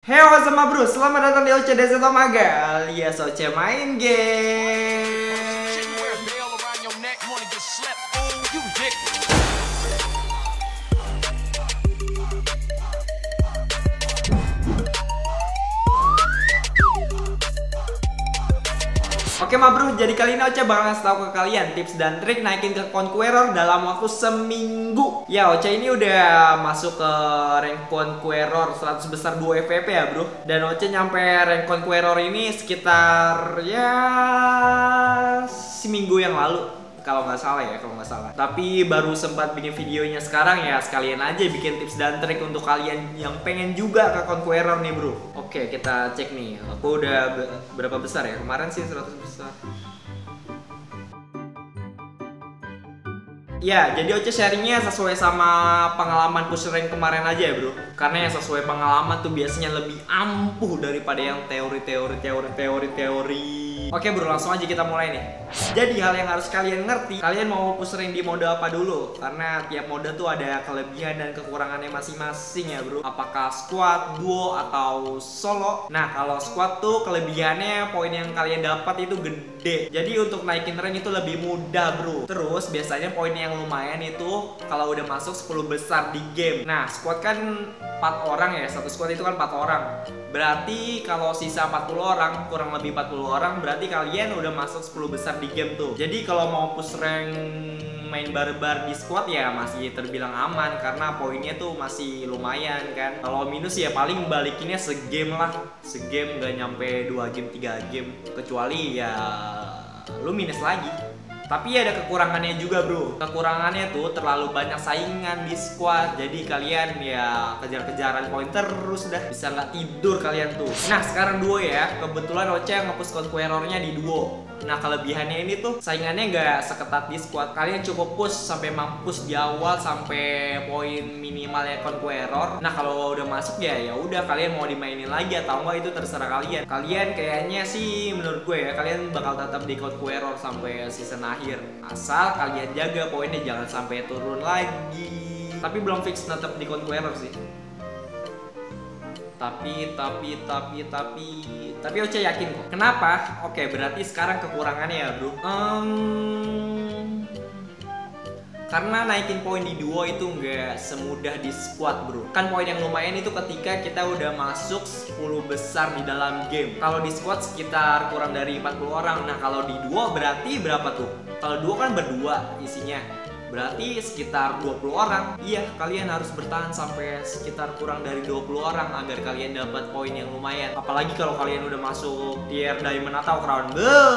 Hey, what's up bro? Selamat datang di OCDZ Tomaga alias OC Main Game. Oke bro, jadi kali ini Oce bakal ngasih tau ke kalian tips dan trik naikin ke Conqueror dalam waktu seminggu. Ya, Oce ini udah masuk ke rank Conqueror 100 besar 2 FVP ya bro. Dan Oce nyampe rank Conqueror ini sekitar ya seminggu yang lalu, kalau nggak salah ya, Tapi baru sempat bikin videonya sekarang ya, sekalian aja bikin tips dan trik untuk kalian yang pengen juga ke Conqueror nih bro. Oke, kita cek nih. Aku udah berapa besar ya? Kemarin sih 100 besar. Ya, jadi Oce sharingnya sesuai sama pengalaman push rank kemarin aja ya bro. Karena yang sesuai pengalaman tuh biasanya lebih ampuh daripada yang teori. Oke bro, langsung aja kita mulai nih. Jadi hal yang harus kalian ngerti, kalian mau push rank di mode apa dulu? Karena tiap mode tuh ada kelebihan dan kekurangannya masing-masing ya bro. Apakah squad, duo, atau solo? Nah, kalau squad tuh kelebihannya poin yang kalian dapat itu gede. Jadi untuk naikin rank itu lebih mudah bro. Terus biasanya poin yang lumayan itu kalau udah masuk 10 besar di game. Nah, squad kan 4 orang ya, satu squad itu kan 4 orang. Berarti kalau sisa 40 orang, kurang lebih 40 orang, berarti kalian udah masuk 10 besar di game tuh. Jadi kalau mau push rank main barbar di squad ya masih terbilang aman karena poinnya tuh masih lumayan kan. Kalau minus ya paling balikinnya segame lah. Segame nggak nyampe 2 game 3 game, kecuali ya lu minus lagi. Tapi ada kekurangannya juga bro. Kekurangannya tuh terlalu banyak saingan di squad. Jadi kalian ya kejar-kejaran poin terus dah. Bisa nggak tidur kalian tuh. Nah sekarang duo ya. Kebetulan Oce nge-push Conqueror-nya di duo. Nah kelebihannya ini tuh saingannya nggak seketat di squad. Kalian cukup push sampai mampus di awal sampai poin minimalnya Conqueror. Nah kalau udah masuk ya udah kalian mau dimainin lagi atau enggak itu terserah kalian. Kalian kayaknya sih menurut gue ya kalian bakal tetap di Conqueror sampai season akhir. Asal kalian jaga poinnya jangan sampai turun lagi. Tapi belum fix tetap di Conqueror sih. Tapi Oce yakin kok. Kenapa? Oke, berarti sekarang kekurangannya ya bro. Karena naikin poin di duo itu nggak semudah di squad bro. Kan poin yang lumayan itu ketika kita udah masuk 10 besar di dalam game. Kalau di squad sekitar kurang dari 40 orang. Nah kalau di duo berarti berapa tuh? Kalau duo kan berdua isinya, berarti sekitar 20 orang. Iya, kalian harus bertahan sampai sekitar kurang dari 20 orang agar kalian dapat poin yang lumayan. Apalagi kalau kalian udah masuk tier diamond atau crown.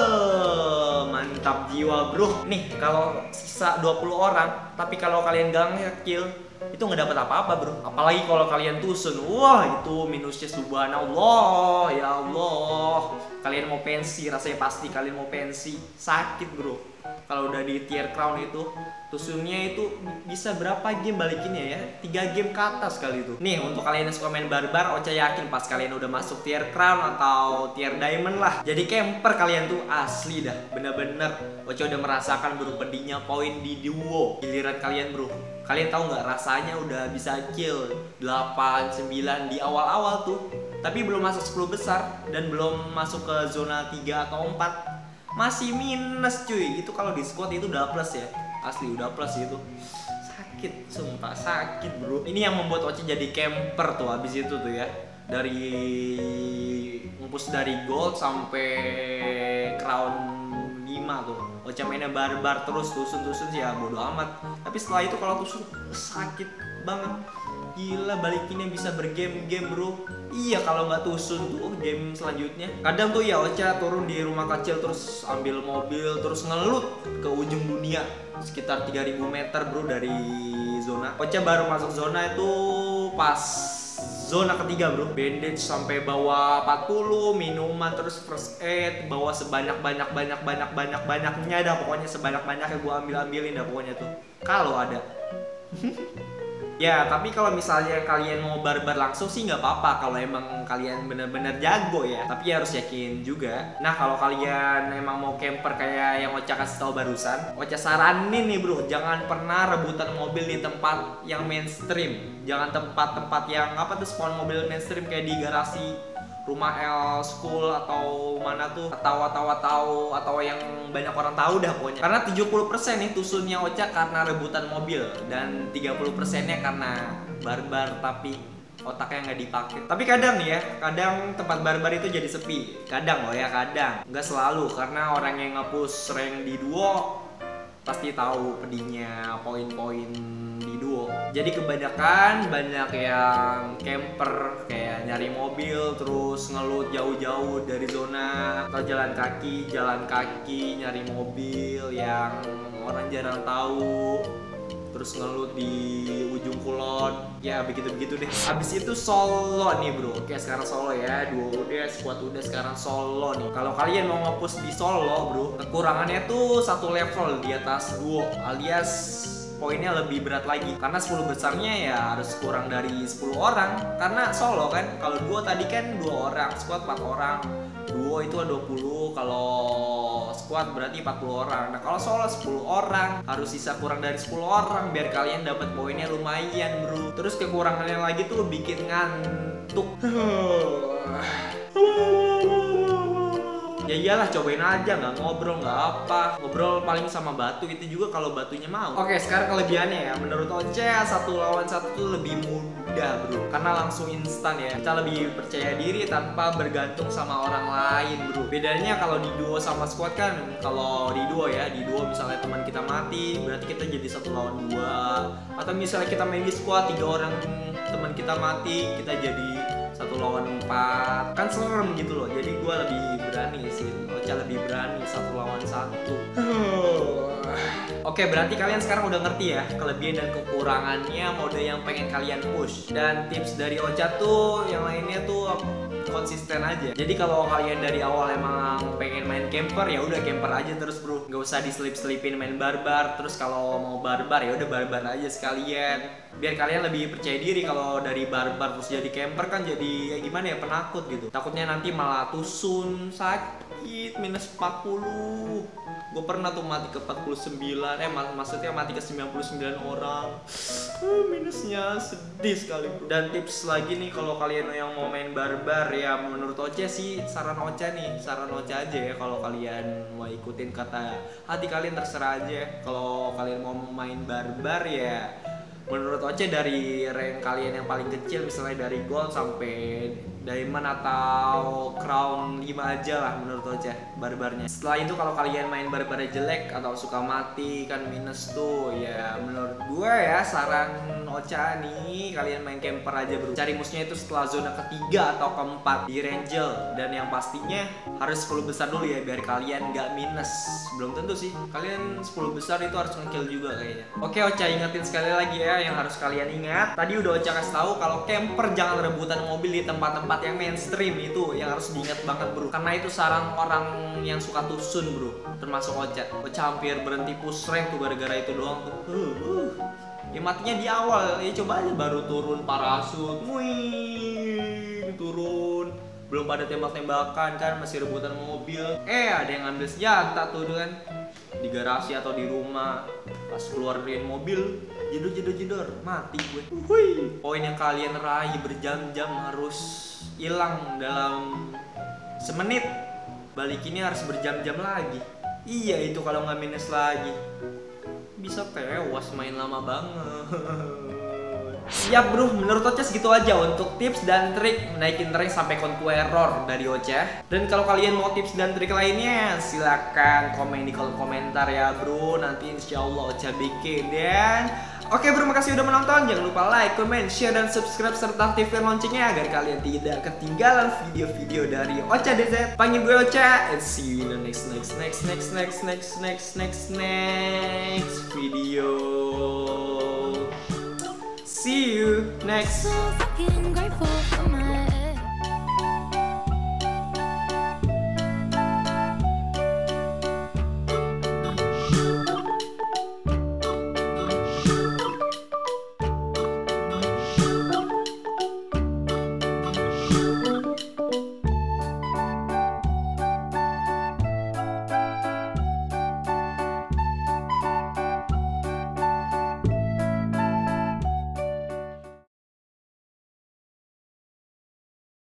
Mantap jiwa bro. Nih, kalau sisa 20 orang, tapi kalau kalian gak nge-kill, itu nggak dapat apa-apa bro. Apalagi kalau kalian tusun, wah itu minusnya subhanallah, ya Allah. Kalian mau pensi, rasanya pasti kalian mau pensi. Sakit bro. Kalau udah di tier crown itu tusunnya itu bisa berapa game balikinnya ya? 3 game ke atas kali itu. Nih untuk kalian yang suka main barbar, Oce yakin pas kalian udah masuk tier crown atau tier diamond lah, jadi camper kalian tuh asli dah. Bener-bener Oce udah merasakan bro pedihnya poin di duo. Giliran kalian bro, kalian tahu nggak rasanya udah bisa kill 8, 9 di awal-awal tuh, tapi belum masuk 10 besar dan belum masuk ke zona 3 atau 4. Masih minus cuy. Itu kalau di squad itu udah plus ya. Asli udah plus itu. Sakit, sumpah sakit bro. Ini yang membuat Oce jadi camper tuh habis itu tuh ya. Dari ngumpus dari gold sampai crown 5 tuh. Oce mainnya barbar terus, tusun sih ya bodo amat. Tapi setelah itu kalau tusun sakit banget. Gila balikinnya bisa bergame-game bro. Iya kalau nggak tusun tuh game selanjutnya. Kadang tuh ya Oce turun di rumah kecil terus ambil mobil terus ngelut ke ujung dunia sekitar 3000 meter bro dari zona. Oce baru masuk zona itu pas zona ketiga bro. Bandage sampai bawa 40, minuman terus first aid bawa sebanyak-banyaknya dah pokoknya sebanyak-banyaknya gua ambilin dah pokoknya tuh. Kalau ada Ya, tapi kalau misalnya kalian mau barbar langsung sih nggak apa-apa kalau emang kalian bener-bener jago ya. Tapi harus yakin juga. Nah, kalau kalian emang mau camper kayak yang Ocha kasih tahu barusan, Ocha saranin nih bro, jangan pernah rebutan mobil di tempat yang mainstream. Jangan tempat-tempat yang apa tuh spawn mobil mainstream kayak di garasi rumah L school atau mana tuh atau yang banyak orang tahu dah pokoknya. Karena 70% nih tusunnya Ocha karena rebutan mobil dan 30%-nya karena barbar tapi otaknya nggak dipakai. Tapi kadang nih ya, kadang tempat barbar itu jadi sepi. Kadang loh ya, kadang. Nggak selalu, karena orang yang nge-push rank di duo pasti tahu pedihnya poin-poin di duo. Jadi kebanyakan banyak yang camper kayak nyari mobil terus ngelut jauh-jauh dari zona atau jalan kaki nyari mobil yang orang jarang tahu. Terus ngelut di ujung kulon, ya begitu-begitu deh. Habis itu solo nih bro. Oke, sekarang solo ya, duo udah, squad udah, sekarang solo nih. Kalau kalian mau nge-push di solo bro, kekurangannya tuh satu level di atas duo, alias poinnya lebih berat lagi. Karena 10 besarnya ya harus kurang dari 10 orang. Karena solo kan, kalau duo tadi kan 2 orang, squad 4 orang. Duo itu 20, kalau squad berarti 40 orang. Nah kalau solo 10 orang, harus sisa kurang dari 10 orang biar kalian dapat poinnya lumayan bro. Terus kekurangannya lagi tuh bikin ngantuk. Ya iyalah, cobain aja, nggak ngobrol nggak apa, ngobrol paling sama batu itu juga kalau batunya mau. Oke, sekarang kelebihannya ya, menurut Ocha 1 lawan 1 tuh lebih mudah bro, karena langsung instan ya. Kita lebih percaya diri tanpa bergantung sama orang lain bro. Bedanya kalau di duo sama squad kan, kalau di duo ya, di duo misalnya teman kita mati, berarti kita jadi 1 lawan 2. Atau misalnya kita main di squad 3 orang teman kita mati, kita jadi 1 lawan 4. Kan serem gitu loh. Jadi gue lebih berani sih. Ocha lebih berani 1 lawan 1. Oke, berarti kalian sekarang udah ngerti ya kelebihan dan kekurangannya mode yang pengen kalian push. Dan tips dari Ocha tuh yang lainnya tuh konsisten aja. Jadi kalau kalian dari awal emang pengen main camper, ya udah camper aja terus bro. Nggak usah diselip-selipin main barbar. Terus kalau mau barbar ya udah barbar aja sekalian. Biar kalian lebih percaya diri. Kalau dari barbar terus jadi camper kan jadi ya gimana ya, penakut gitu. Takutnya nanti malah tusun, sakit, minus 40. Gue pernah tuh mati ke 49, maksudnya mati ke 99 orang. Minusnya sedih sekali bro. Dan tips lagi nih, kalau kalian yang mau main barbar ya, menurut Ocha sih saran Ocha aja ya. Kalau kalian mau ikutin kata hati kalian terserah aja. Kalau kalian mau main barbar ya, menurut Ocha dari rank kalian yang paling kecil, misalnya dari gold sampai diamond atau crown 5 aja lah menurut Ocha barbarnya. Setelah itu kalau kalian main barbarnya jelek atau suka mati kan minus tuh, ya menurut gue ya saran Ocha nih, kalian main camper aja bro. Cari musuhnya itu setelah zona ketiga atau keempat di Rangel, dan yang pastinya harus 10 besar dulu ya biar kalian nggak minus. Belum tentu sih, kalian 10 besar itu harus nge-kill juga kayaknya. Oke, Ocha ingetin sekali lagi ya yang harus kalian ingat. Tadi udah Ocha kasih tahu kalau camper jangan rebutan mobil di tempat-tempat yang mainstream, itu yang harus diingat banget bro. Karena itu saran orang yang suka tusun bro, termasuk Ocha. Ocha hampir berhenti push rank tuh gara-gara itu doang tuh. Ya matinya di awal, ya coba aja baru turun parasut, wih, turun, belum pada tembak-tembakan kan, masih rebutan mobil. Ada yang ngambil senjata tuh kan di garasi atau di rumah. Pas keluarin mobil, jedor, mati gue. Poin yang kalian raih berjam-jam harus hilang dalam semenit. Balikinnya harus berjam-jam lagi. Iya itu kalau nggak minus lagi. Bisa tewas, main lama banget. Siap bro, menurut Ocha segitu aja untuk tips dan trik menaikin rank sampai conqueror dari Ocha. Dan kalau kalian mau tips dan trik lainnya, silakan komen di kolom komentar ya bro. Nanti insya Allah Ocha bikin. Dan oke bro, makasih udah menonton. Jangan lupa like, comment, share, dan subscribe serta aktifkan loncengnya agar kalian tidak ketinggalan video-video dari Ocha DZ. Panggil gue Ocha, and see you in the next video. See you next.